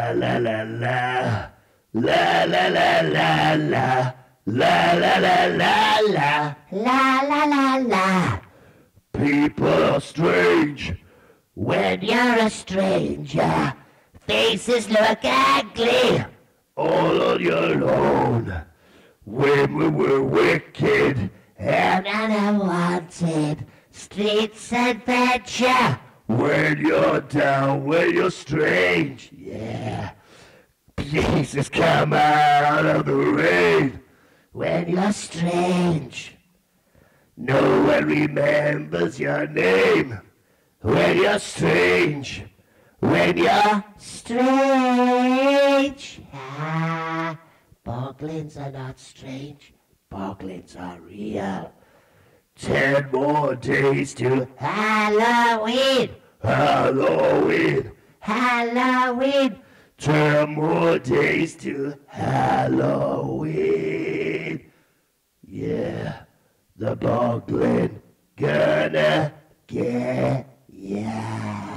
la la la. La la la la la. La la la la la. La la la la. People are strange. When you're a stranger, faces look ugly. All on your own. When we were wicked And unwanted, streets adventure. when you're down, when you're strange, yeah. Pieces come out of the rain When you're strange. no one remembers your name when you're strange, when you're Strange. Ah, boglins are not strange. Boglins are real. 10 more days to Halloween. Halloween. Halloween. 10 more days to Halloween. Yeah, the boglin gonna get ya.